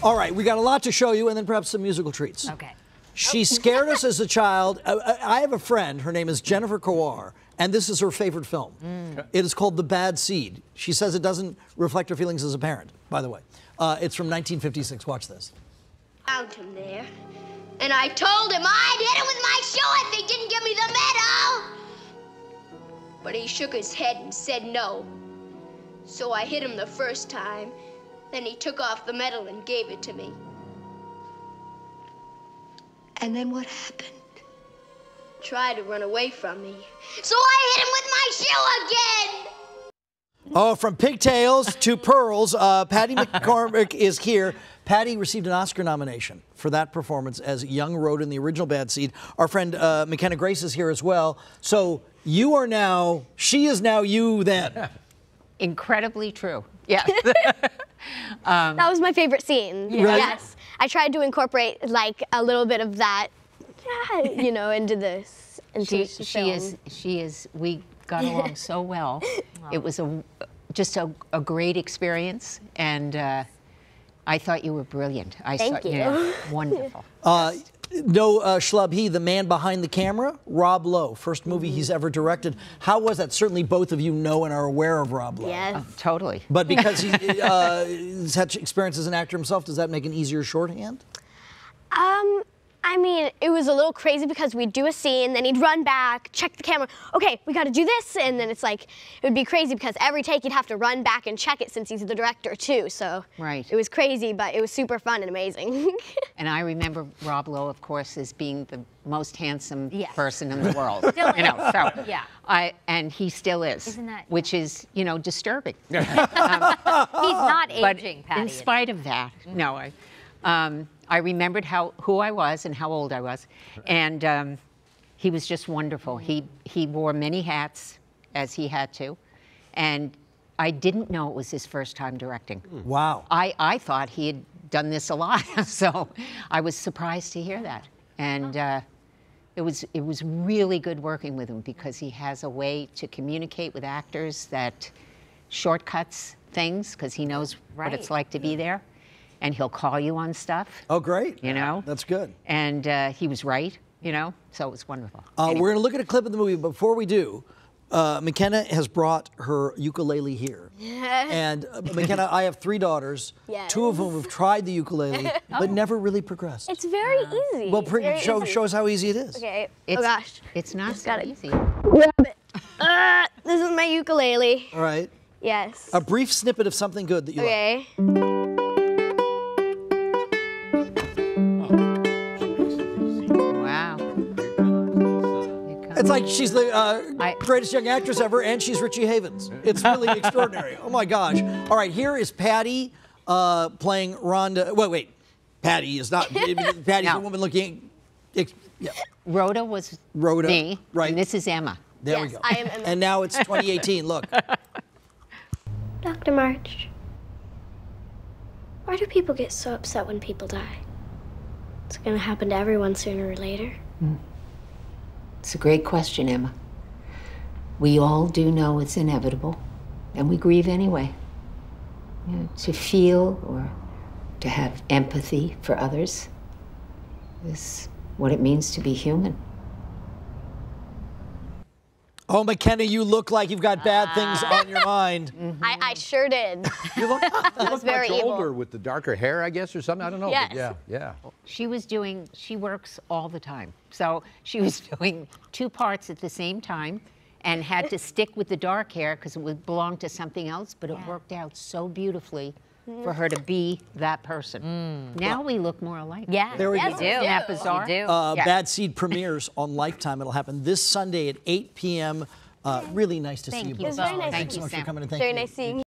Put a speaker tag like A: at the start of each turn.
A: All right, we got a lot to show you, and then perhaps some musical treats.
B: Okay.
A: She scared us as a child. I have a friend, her name is Jennifer Kowar, and this is her favorite film. It is called The Bad Seed. She says it doesn't reflect her feelings as a parent, by the way. It's from 1956. Watch this.
C: Found him there, and I told him I'd hit him with my shoe if he didn't give me the medal. But he shook his head and said no. So I hit him the first time, then he took off the medal and gave it to me. And then what happened? Tried to run away from me. So I hit him with my shoe again!
A: Oh, from pigtails to pearls, Patty McCormack is here. Patty received an Oscar nomination for that performance as young Rhoda in the original Bad Seed. Our friend McKenna Grace is here as well. So you are now, she is now you then.
B: Incredibly true. Yes.
D: That was my favorite scene.
A: Yeah.
D: Yes. I tried to incorporate like a little bit of that, you know, into this. Into the film.
B: She is. We got along so well. It was just a great experience, and I thought you were brilliant.
D: Thank you.
B: Yeah, wonderful.
A: No schlub, he, the man behind the camera, Rob Lowe, first movie he's ever directed. How was that? Certainly both of you know and are aware of Rob Lowe.
D: Yes.
B: Totally.
A: But because he's had experience as an actor himself, does that make an easier shorthand?
D: I mean, it was a little crazy because we'd do a scene, then he'd run back, check the camera. Okay, we got to do this, and then it's like it would be crazy because every take you'd have to run back and check it since he's the director too. So
B: right.
D: It was crazy, but it was super fun and amazing.
B: And I remember Rob Lowe, of course, as being the most handsome person in the world.
E: Still
B: you know, so
E: yeah.
B: And he still is,
E: Isn't that
B: which is, you know, disturbing.
E: He's not aging,
B: but
E: Patty.
B: in spite of that, no, I remembered who I was and how old I was, and he was just wonderful. He wore many hats, as he had to, and I didn't know it was his first time directing.
A: Wow.
B: I thought he had done this a lot, so I was surprised to hear that. And it was really good working with him because he has a way to communicate with actors that shortcuts things because he knows what it's like to be there. And he'll call you on stuff.
A: Oh, great.
B: You know?
A: That's good.
B: And he was right, you know? So it was wonderful.
A: We're going to look at a clip of the movie. Before we do, McKenna has brought her ukulele here. And McKenna, I have 3 daughters, 2 of whom have tried the ukulele, but never really progressed.
D: It's very easy.
A: Well, show us how easy it is.
D: Okay. Oh gosh.
B: It's not so easy.
D: Grab it. This is my ukulele.
A: All right.
D: Yes.
A: A brief snippet of something good that you like.
B: Wow.
A: It's like she's the greatest young actress ever, and she's Richie Havens. It's really extraordinary. Oh my gosh. All right, here is Patty playing Rhonda. Wait. Patty is not. Patty's a woman looking. Yeah.
B: Rhoda was me,
A: right?
B: And this is Emma.
A: There we go.
D: I am Emma.
A: And now it's 2018. Look.
D: Dr. March, why do people get so upset when people die? It's going to happen to everyone sooner or later.
B: It's a great question, Emma. We all do know it's inevitable, and we grieve anyway. You know, to feel or to have empathy for others is what it means to be human.
A: Oh, McKenna, you look like you've got bad things on your mind.
D: I sure did.
F: You look
D: very
F: much
D: evil.
F: older with the darker hair, I guess, or something. I don't know.
D: Yes.
F: But yeah.
B: She works all the time. So she was doing 2 parts at the same time and had to stick with the dark hair because it would belong to something else, but it worked out so beautifully for her to be that person. Now we look more alike.
E: Yeah.
A: There we go.
E: You do.
B: Isn't that bizarre?
E: You do.
A: Bad Seed premieres on Lifetime. It'll happen this Sunday at 8 p.m. Really nice to see you both.
D: It was very nice.
B: Thank
A: Thanks so
B: you,
A: much
B: Sam.
A: for coming and thank
D: Very
A: you.
D: nice seeing you.